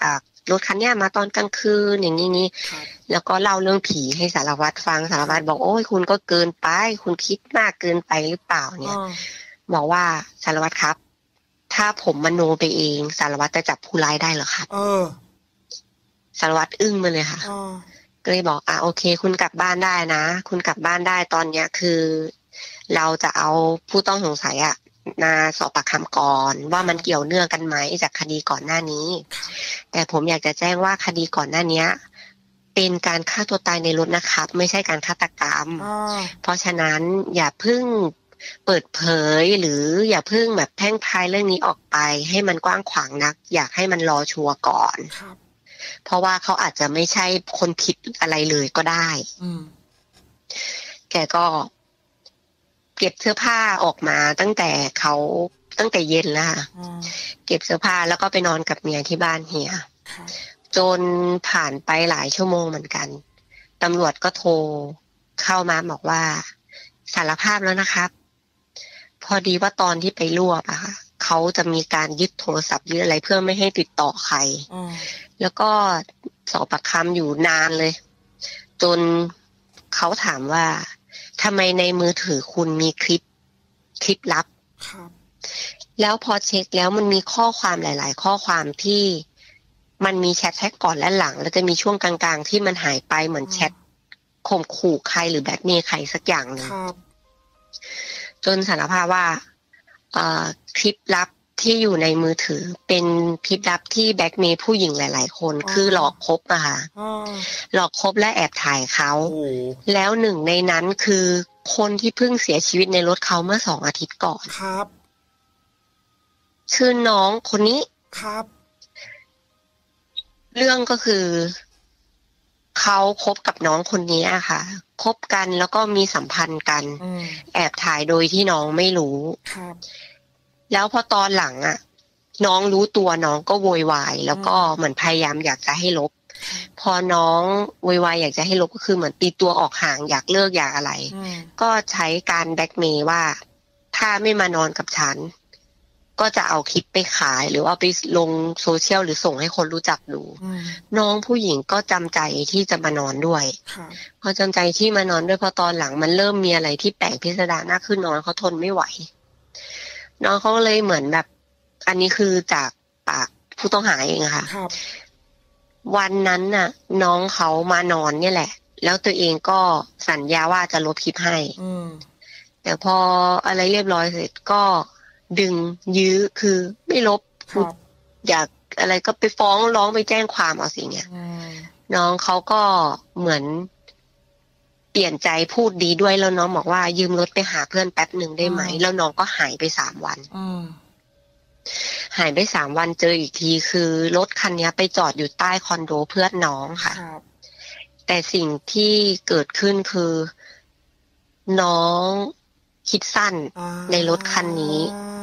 รถคันเนี้ยมาตอนกลางคืนอย่างนี้นี้แล้วก็เล่าเรื่องผีให้สารวัตรฟังสารวัตรบอกโอ้ยคุณก็เกินไปคุณคิดมากเกินไปหรือเปล่าเนี่ยบอกว่าสารวัตรครับถ้าผมมโนไปเองสารวัตรจะจับผู้ร้ายได้เหรอครับเออสารวัตรอึ้งมาเลยค่ะก็เลยบอกอ่ะโอเคคุณกลับบ้านได้นะคุณกลับบ้านได้ตอนเนี้ยคือเราจะเอาผู้ต้องสงสัยอ่ะมาสอบปากคำก่อนว่ามันเกี่ยวเนื่องกันไหมจากคดีก่อนหน้านี้แต่ผมอยากจะแจ้งว่าคดีก่อนหน้านี้เป็นการฆ่าตัวตายในรถนะครับไม่ใช่การฆาตกรรมเพราะฉะนั้นอย่าเพิ่งเปิดเผยหรืออย่าเพิ่งแบบแพร่งพรายเรื่องนี้ออกไปให้มันกว้างขวางนักอยากให้มันรอชัวร์ก่อนเพราะว่าเขาอาจจะไม่ใช่คนผิดอะไรเลยก็ได้แกก็เก็บเสื้อผ้าออกมาตั้งแต่เขาตั้งแต่เย็นแล้วค่ะเก็บเสื้อผ้าแล้วก็ไปนอนกับเมียที่บ้านเฮียจนผ่านไปหลายชั่วโมงเหมือนกันตำรวจก็โทรเข้ามาบอกว่าสารภาพแล้วนะครับพอดีว่าตอนที่ไปรวบอะค่ะเขาจะมีการยึดโทรศัพท์ยึดอะไรเพื่อไม่ให้ติดต่อใครแล้วก็สอบปากคำอยู่นานเลยจนเขาถามว่าทำไมในมือถือคุณมีคลิปคลิปลับแล้วพอเช็คแล้วมันมีข้อความหลายๆข้อความที่มันมีแชทแท็กก่อนและหลังแล้วจะมีช่วงกลางๆที่มันหายไปเหมือนแชทข่มขู่ใครหรือแบล็คเมย์ใครสักอย่างนึงจนสารภาพว่าคลิปลับที่อยู่ในมือถือเป็นคลิปลับที่แบล็คเมย์ผู้หญิงหลายๆคนคือหลอกคบอะค่ะหลอกคบและแอบถ่ายเขาแล้วหนึ่งในนั้นคือคนที่เพิ่งเสียชีวิตในรถเขาเมื่อสองอาทิตย์ก่อนครับชื่อน้องคนนี้ครับเรื่องก็คือเขาคบกับน้องคนนี้อะค่ะคบกันแล้วก็มีสัมพันธ์กันแอบถ่ายโดยที่น้องไม่รู้ครับแล้วพอตอนหลังอะน้องรู้ตัวน้องก็โวยวายแล้วก็เหมือนพยายามอยากจะให้ลบพอน้องโวยวายอยากจะให้ลบก็คือเหมือนตีตัวออกห่างอยากเลิกอยากอะไรก็ใช้การแบล็คเมย์ว่าถ้าไม่มานอนกับฉันก็จะเอาคลิปไปขายหรือว่าไปลงโซเชียลหรือส่งให้คนรู้จักดูน้องผู้หญิงก็จำใจที่จะมานอนด้วยพอจำใจที่มานอนด้วยพอตอนหลังมันเริ่มมีอะไรที่แปลกพิสดารมากขึ้นน้องเขาทนไม่ไหวน้องเขาเลยเหมือนแบบอันนี้คือจากปากผู้ต้องหาเองค่ะวันนั้นน่ะน้องเขามานอนเนี่ยแหละแล้วตัวเองก็สัญญาว่าจะลบคลิปให้แต่พออะไรเรียบร้อยเสร็จก็ดึงยื้อคือไม่ลบอยากอะไรก็ไปฟ้องร้องไปแจ้งความเอาสิเนี่ยน้องเขาก็เหมือนเปลี่ยนใจพูดดีด้วยแล้วน้องบอกว่ายืมรถไปหาเพื่อนแป๊บหนึ่งได้ไหมแล้วน้องก็หายไปสามวันหายไปสามวันเจออีกทีคือรถคันนี้ไปจอดอยู่ใต้คอนโดเพื่อนน้องค่ะแต่สิ่งที่เกิดขึ้นคือน้องคิดสั้นในรถคันนี้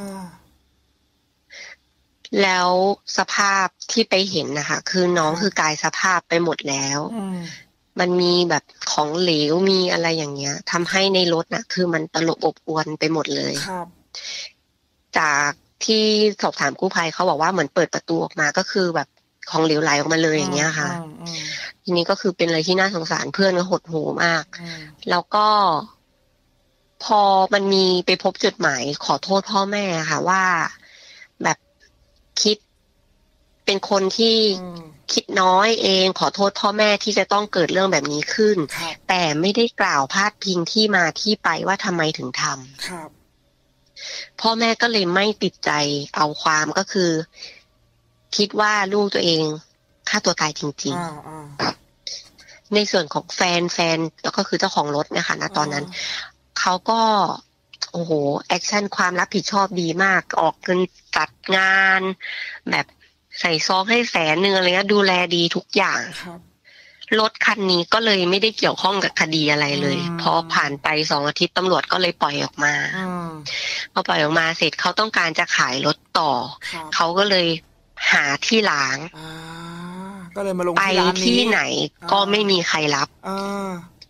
แล้วสภาพที่ไปเห็นนะคะคือน้องคือกายสภาพไปหมดแล้วมันมีแบบของเหลวมีอะไรอย่างเงี้ยทำให้ในรถน่ะคือมันตลบอบอวนไปหมดเลยจากที่สอบถามกู้ภัยเขาบอกว่าเหมือนเปิดประตูออกมาก็คือแบบของเหลวไหลออกมาเลยอย่างเงี้ยค่ะทีนี้ก็คือเป็นอะไรที่น่าสงสารเพื่อนก็หดหู่มากแล้วก็พอมันมีไปพบจดหมายขอโทษพ่อแม่ค่ะว่าแบบคิดเป็นคนที่คิดน้อยเองขอโทษพ่อแม่ที่จะต้องเกิดเรื่องแบบนี้ขึ้นแต่ไม่ได้กล่าวพาดพิงที่มาที่ไปว่าทำไมถึงทำพ่อแม่ก็เลยไม่ติดใจเอาความก็คือคิดว่าลูกตัวเองฆ่าตัวตายจริงๆในส่วนของแฟนแฟนแล้วก็คือเจ้าของรถนะคะณตอนนั้นเขาก็โอ้โหแอคชั่นความรับผิดชอบดีมากออกเงินจัดงานแบบใส่ซองให้แสนนึงอะไรเงี้ยดูแลดีทุกอย่างรถคันนี้ก็เลยไม่ได้เกี่ยวข้องกับคดีอะไรเลยพอผ่านไปสองอาทิตย์ตำรวจก็เลยปล่อยออกมาพอปล่อยออกมาเสร็จเขาต้องการจะขายรถต่อเขาก็เลยหาที่ล้างก็เลยมาลงไปที่ไหนก็ไม่มีใครรับ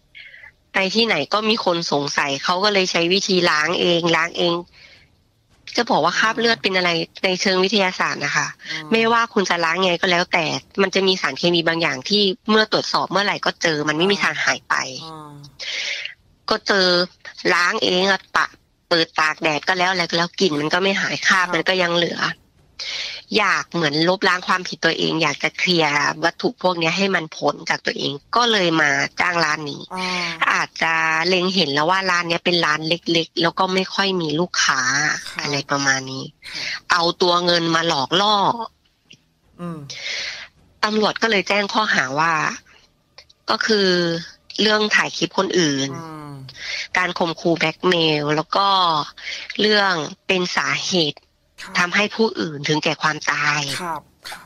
ไปที่ไหนก็มีคนสงสัยเขาก็เลยใช้วิธีล้างเองล้างเองจะบอกว่าคราบเลือดเป็นอะไรในเชิงวิทยาศาสตร์นะคะไม่ว่าคุณจะล้างไงก็แล้วแต่มันจะมีสารเคมีบางอย่างที่เมื่อตรวจสอบเมื่อไหร่ก็เจอมันไม่มีทางหายไปก็เจอล้างเองอะปะเปิดตากแดดก็แล้วอะไรก็แล้วกลิ่นมันก็ไม่หายคราบมันก็ยังเหลืออยากเหมือนลบล้างความผิดตัวเองอยากจะเคลียร์วัตถุพวกนี้ให้มันพ้นจากตัวเองก็เลยมาจ้างร้านนี้อาจจะเล็งเห็นแล้วว่าร้านนี้เป็นร้านเล็กๆแล้วก็ไม่ค่อยมีลูกค้าอะไรประมาณนี้เอาตัวเงินมาหลอกล่อตำรวจก็เลยแจ้งข้อหาว่าก็คือเรื่องถ่ายคลิปคนอื่นการข่มขู่แบล็กเมลแล้วก็เรื่องเป็นสาเหตุทำให้ผู้อื่นถึงแก่ความตายครับ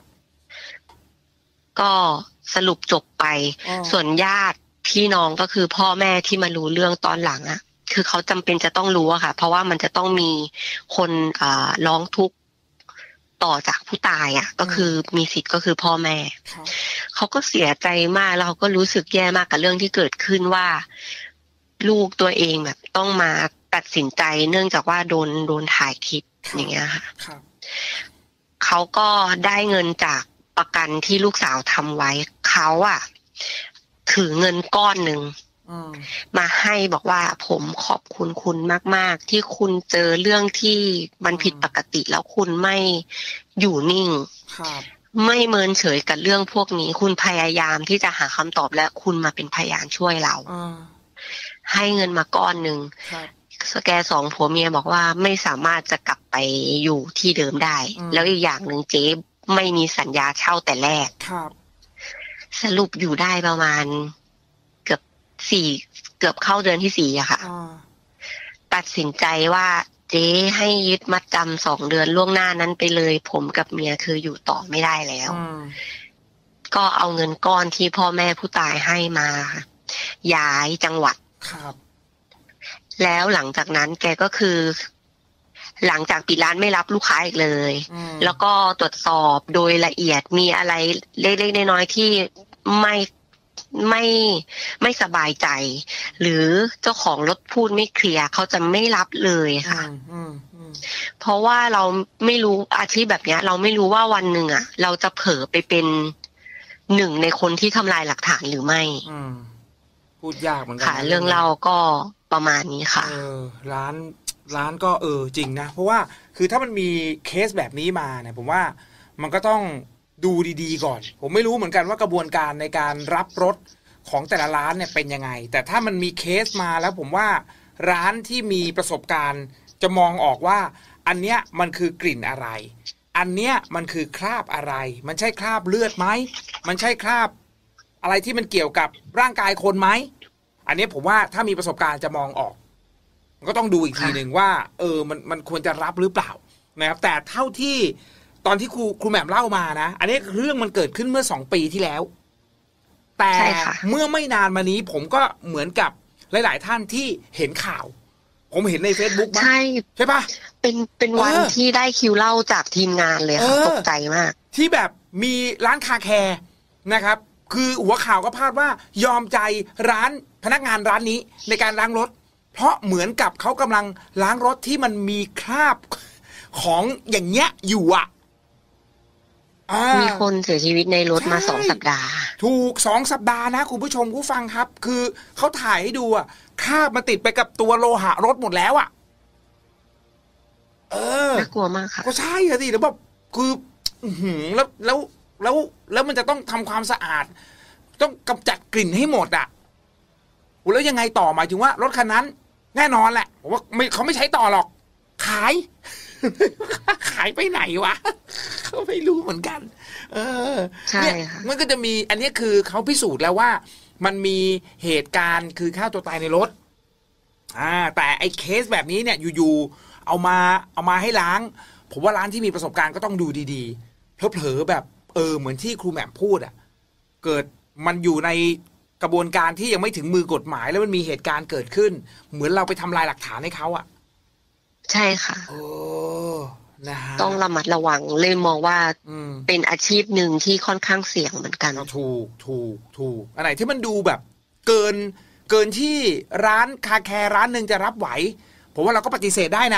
ก็สรุปจบไปส่วนญาติพี่น้องก็คือพ่อแม่ที่มารู้เรื่องตอนหลังอ่ะคือเขาจำเป็นจะต้องรู้อะค่ะเพราะว่ามันจะต้องมีคนอ่าร้องทุกข์ต่อจากผู้ตายอ่ะก็คือมีสิทธิ์ก็คือพ่อแม่เขาก็เสียใจมากแล้วเขาก็รู้สึกแย่มากกับเรื่องที่เกิดขึ้นว่าลูกตัวเองแบบต้องมาตัดสินใจเนื่องจากว่าโดนโดนถ่ายคลิปอย่างเงี้ยค่ะเขาก็ได้เงินจากประกันที่ลูกสาวทำไว้เขาอะถือเงินก้อนหนึ่งมาให้บอกว่าผมขอบคุณคุณมากๆที่คุณเจอเรื่องที่มันผิดปกติแล้วคุณไม่อยู่นิ่งไม่เมินเฉยกับเรื่องพวกนี้คุณพยายามที่จะหาคำตอบและคุณมาเป็นพยานช่วยเราให้เงินมาก้อนหนึ่งสแกสองผัวเมียบอกว่าไม่สามารถจะกลับไปอยู่ที่เดิมได้แล้วอีกอย่างหนึ่งเจ๊ไม่มีสัญญาเช่าแต่แรกสรุปอยู่ได้ประมาณเกือบสี่เกือบเข้าเดือนที่สี่อะค่ะตัดสินใจว่าเจ๊ให้ยึดมัดจำสองเดือนล่วงหน้านั้นไปเลยผมกับเมียคืออยู่ต่อไม่ได้แล้วก็เอาเงินก้อนที่พ่อแม่ผู้ตายให้มาย้ายจังหวัดครับแล้วหลังจากนั้นแกก็คือหลังจากปิดร้านไม่รับลูกค้าอีกเลยแล้วก็ตรวจสอบโดยละเอียดมีอะไรเล็กๆน้อยๆที่ไม่ไม่ไม่สบายใจหรือเจ้าของรถพูดไม่เคลียร์เขาจะไม่รับเลยค่ะเพราะว่าเราไม่รู้อาชีพแบบนี้เราไม่รู้ว่าวันหนึ่งอ่ะเราจะเผลอไปเป็นหนึ่งในคนที่ทำลายหลักฐานหรือไม่พูดยากเหมือนกันค่ะเรื่องเราก็ประมาณนี้ค่ะเออร้านร้านก็เออจริงนะเพราะว่าคือถ้ามันมีเคสแบบนี้มาเนี่ยผมว่ามันก็ต้องดูดีๆก่อนผมไม่รู้เหมือนกันว่ากระบวนการในการรับรถของแต่ละร้านเนี่ยเป็นยังไงแต่ถ้ามันมีเคสมาแล้วผมว่าร้านที่มีประสบการณ์จะมองออกว่าอันเนี้ยมันคือกลิ่นอะไรอันเนี้ยมันคือคราบอะไรมันใช่คราบเลือดไหมมันใช่คราบอะไรที่มันเกี่ยวกับร่างกายคนไหมอันนี้ผมว่าถ้ามีประสบการณ์จะมองออกก็ต้องดูอีกทีหนึ่งว่าเออมันมันควรจะรับหรือเปล่านะครับแต่เท่าที่ตอนที่ครูครูแหม่มเล่ามานะอันนี้เรื่องมันเกิดขึ้นเมื่อสองปีที่แล้วแต่เมื่อไม่นานมานี้ผมก็เหมือนกับหลายๆท่านที่เห็นข่าวผมเห็นใน Facebook ใช่ใช่ปะเป็นเป็นวันที่ได้คิวเล่าจากทีมงานเลยค่ะตกใจมากที่แบบมีร้านคาแคร์นะครับคือหัวข่าวก็พาดว่ายอมใจร้านพนักงานร้านนี้ในการล้างรถเพราะเหมือนกับเขากำลังล้างรถที่มันมีคราบของอย่างเงี้ยอยู่อ่ะมีคนเสียชีวิตในรถมาสองสัปดาห์ถูกสองสัปดาห์นะคุณผู้ชมผู้ฟังครับคือเขาถ่ายให้ดูอ่ะคราบมันติดไปกับตัวโลหะรถหมดแล้วอ่ะเออน่ากลัวมากค่ะก็ใช่อะสิแล้วแบบคืออื้อหือแล้วแล้วแล้วแล้วมันจะต้องทำความสะอาดต้องกำจัดกลิ่นให้หมดอ่ะแล้วยังไงต่อหมายถึงว่ารถคันนั้นแน่นอนแหละว่าไม่เขาไม่ใช้ต่อหรอกขาย ขายไปไหนวะเขาไม่รู้เหมือนกันเออใช่ค่ะมันก็จะมีอันนี้คือเขาพิสูจน์แล้วว่ามันมีเหตุการณ์คือฆ่าตัวตายในรถอ่าแต่ไอ้เคสแบบนี้เนี่ยอยู่ๆเอามาเอามาให้ล้างผมว่าร้านที่มีประสบการณ์ก็ต้องดูดีๆเผลอๆแบบเออเหมือนที่ครูแหม่มพูดอ่ะเกิดมันอยู่ในกระบวนการที่ยังไม่ถึงมือกฎหมายแล้วมันมีเหตุการณ์เกิดขึ้นเหมือนเราไปทำลายหลักฐานให้เขาอ่ะใช่ค่ะโอ้นะต้องระมัดระวังเลยมองว่าเป็นอาชีพหนึ่งที่ค่อนข้างเสี่ยงเหมือนกันถูกถูกถูกอะไรที่มันดูแบบเกินเกินที่ร้านคาแคร์ร้านหนึ่งจะรับไหวผมว่าเราก็ปฏิเสธได้นะ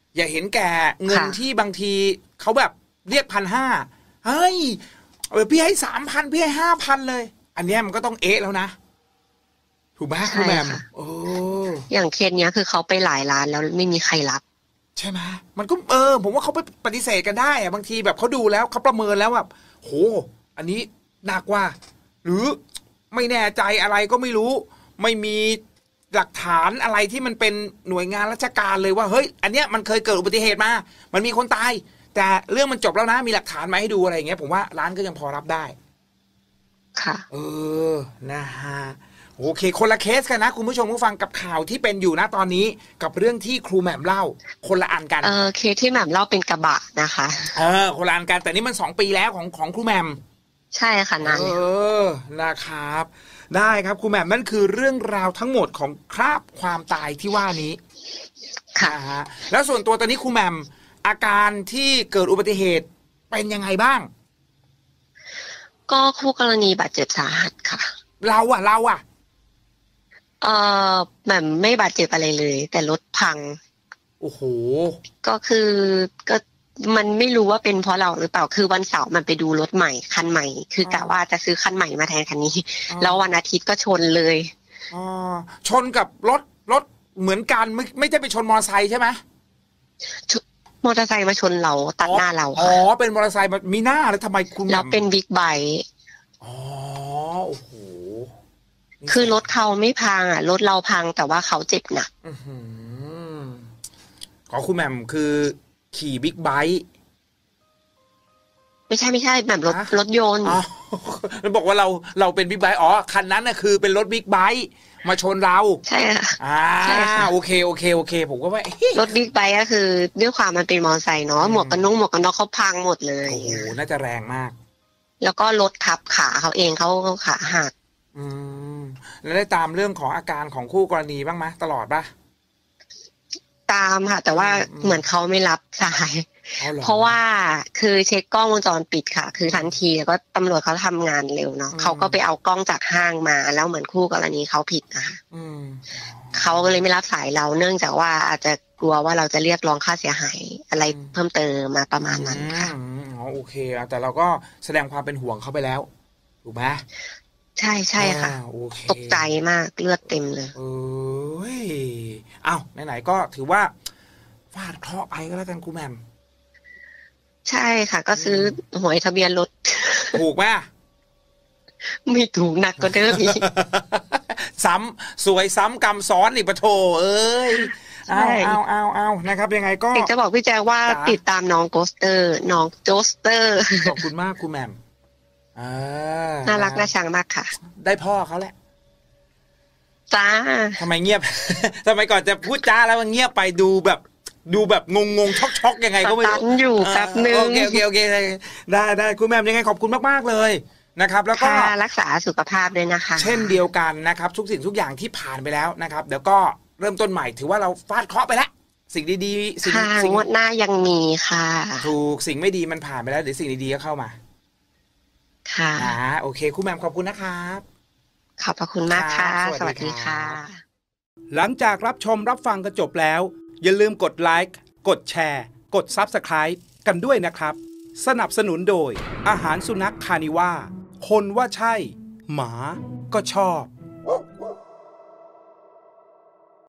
อย่าเห็นแก่เงินที่บางทีเขาแบบเรียกพันห้าเฮ้ยเออพี่ให้สามพันพี่ให้ห้าพันเลยอันนี้มันก็ต้องเอ๊ะแล้วนะถูกไหมคุณแม่โอ้อย่างเคสเนี้ยคือเขาไปหลายร้านแล้วไม่มีใครรับใช่ไหมมันก็เออผมว่าเขาไปปฏิเสธกันได้อะบางทีแบบเขาดูแล้วเขาประเมินแล้วแบบโหอันนี้หนักว่าหรือไม่แน่ใจอะไรก็ไม่รู้ไม่มีหลักฐานอะไรที่มันเป็นหน่วยงานราชการเลยว่าเฮ้ยอันเนี้ยมันเคยเกิดอุบัติเหตุมามันมีคนตายแต่เรื่องมันจบแล้วนะมีหลักฐานมาให้ดูอะไรอย่างเงี้ยผมว่าร้านก็ยังพอรับได้ค่ะเออนะฮะโอเคคนละเคสกันนะคุณผู้ชมผู้ฟังกับข่าวที่เป็นอยู่นะตอนนี้กับเรื่องที่ครูแหม่มเล่าคนละอันกันเออเคสที่แหม่มเล่าเป็นกระบะนะคะเออคนละอันกันแต่นี่มันสองปีแล้วของของครูแหม่มใช่ค่ะนานเออนะครับได้ครับครูแหม่มนั่นคือเรื่องราวทั้งหมดของคราบความตายที่ว่านี้ค่ะฮะแล้วส่วนตัวตอนนี้ครูแหม่มอาการที่เกิดอุบัติเหตุเป็นยังไงบ้างก็คู่กรณีบาดเจ็บสาหัสค่ะเราอะเราอะเออแหม่มไม่บาดเจ็บอะไรเลยแต่รถพังโอ้โหก็คือก็มันไม่รู้ว่าเป็นเพราะเราหรือเปล่าคือวันเสาร์มันไปดูรถใหม่คันใหม่คือกะว่าจะซื้อคันใหม่มาแทนคันนี้แล้ววันอาทิตย์ก็ชนเลยอ๋อชนกับรถรถเหมือนกันไม่ไม่ใช่ไปชนมอเตอร์ไซค์ใช่ไหมมอเตอร์ไซค์มาชนเราตัดหน้าเราอ๋อเป็นมอเตอร์ไซค์มีหน้าแล้วทำไมคุณแล้วเป็นบิ๊กไบค์อ๋อโอ้โหคือรถเขาไม่พังอ่ะรถเราพังแต่ว่าเขาเจ็บหนักขอคุณแหม่มคือขี่บิ๊กไบค์ไม่ใช่ไม่ใช่แบบรถรถยนต์อ๋อแล้วบอกว่าเราเราเป็นบิ๊กไบค์อ๋อคันนั้นน่ะคือเป็นรถบิ๊กไบค์มาชนเราใช่ค่ะอ่าใช่ค่ะโอเคโอเคโอเคผมก็ว่ารถบิ๊กไบค์ก็คือด้วยความมันเป็นมอเตอร์ไซค์เนาะหมวกกันน็อกหมวกกันน็อกเขาพังหมดเลยโอ้โหน่าจะแรงมากแล้วก็รถทับขาเขาเองเขาขาหักอืมแล้วได้ตามเรื่องของอาการของคู่กรณีบ้างไหมตลอดป่ะตามค่ะแต่ว่าเหมือนเขาไม่รับสายเพราะว่าคือเช็คกล้องวงจรปิดค่ะคือทันทีแล้วก็ตำรวจเขาทำงานเร็วเนาะเขาก็ไปเอากล้องจากห้างมาแล้วเหมือนคู่กรณีเขาผิดนะคะเขาก็เลยไม่รับสายเราเนื่องจากว่าอาจจะกลัวว่าเราจะเรียกร้องค่าเสียหายอะไรเพิ่มเติมมาประมาณนั้นค่ะอ๋อโอเคแต่เราก็แสดงความเป็นห่วงเขาไปแล้วถูกไหมใช่ใช่ค่ะตกใจมากเลือดเต็มเลยเอ้ยอ้าวไหนๆก็ถือว่าฟาดเคราะห์ไปก็แล้วกันครูแหม่มใช่ค่ะก็ซื้อหวยทะเบียนรถถูกไหมไม่ถูกหนักกว่าเดิมอีกซ้ำสวยซ้ำกรรมซ้อนอีกปะโถเอ้ยเอาเอาเอาเอานะครับยังไงก็จะบอกพี่แจ๊คว่าติดตามน้องโกสเตอร์น้องโจสเตอร์ขอบคุณมากครูแหม่มน่ารักน่าชังมากค่ะได้พ่อเขาแหละจ้าทำไมเงียบทำไมก่อนจะพูดจ้าแล้วมันเงียบไปดูแบบดูแบบงงงช็อกช็อกยังไงก็ไม่รู้อยู่แป๊บนึงโอเคโอเคโอเคได้ได้คุณแหม่มยังไงขอบคุณมากๆเลยนะครับแล้วก็รักษาสุขภาพด้วยนะคะเช่นเดียวกันนะครับทุกสิ่งทุกอย่างที่ผ่านไปแล้วนะครับเดี๋ยวก็เริ่มต้นใหม่ถือว่าเราฟาดเคราะห์ไปแล้วสิ่งดีๆสิ่งสิ่งหน้ายังมีค่ะถูกสิ่งไม่ดีมันผ่านไปแล้วเดี๋ยวสิ่งดีๆก็เข้ามาค่ะอ่าโอเคคุณแหม่มขอบคุณนะครับขอบพระคุณมากค่ะสวัสดีค่ะหลังจากรับชมรับฟังกันจบแล้วอย่าลืมกดไลค์กดแชร์กด ซับสไครบ์ กันด้วยนะครับสนับสนุนโดยอาหารสุนัขคานิว่าคนว่าใช่หมาก็ชอบ